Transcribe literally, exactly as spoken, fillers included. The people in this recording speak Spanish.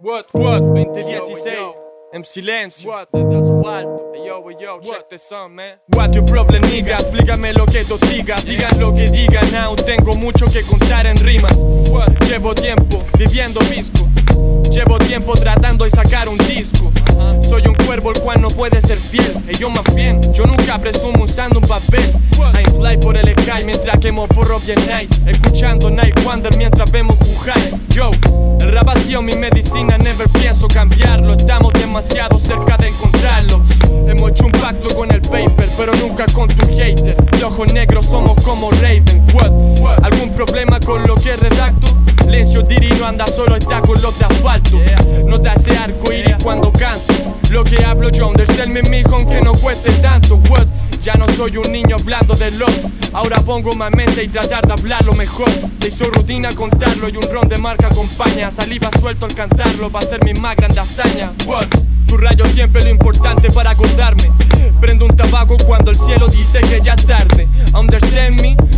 What, what, veinte dieciséis, en silencio. What, de asfalto. Hey, yo, yo, check this out, man. What your problem, nigga? Explícame lo que tú digas. Digan lo que digan, now tengo mucho que contar en rimas. What? Llevo tiempo viviendo visco. Llevo tiempo tratando de sacar un disco. Soy un cuervo el cual no puede ser fiel. Y yo más bien, yo nunca presumo usando un papel. I'm fly por el sky mientras quemo porro bien nice. Escuchando Night Wonder mientras vemos Wuhai. Yo, el rap ha sido mi medicina, never pienso cambiarlo. Estamos demasiado cerca de encontrarlo. Hemos hecho un pacto con el paper, pero nunca con tu hater. De ojos negros somos como Raven. What? What? ¿Algún problema con lo que redacto? Lencio Diri no anda solo, está con los de asfalto. No te hace arco iris cuando canto. Lo que hablo yo, understand me mijo, aunque no cueste tanto. What? Ya no soy un niño hablando de lo. Ahora pongo más mente y tratar de hablarlo mejor. Se hizo rutina contarlo y un ron de marca acompaña. Saliva suelto al cantarlo, va a ser mi más grande hazaña. What? Subrayo siempre lo importante para acordarme. Prendo un tabaco cuando el cielo dice que ya es tarde. Understand me?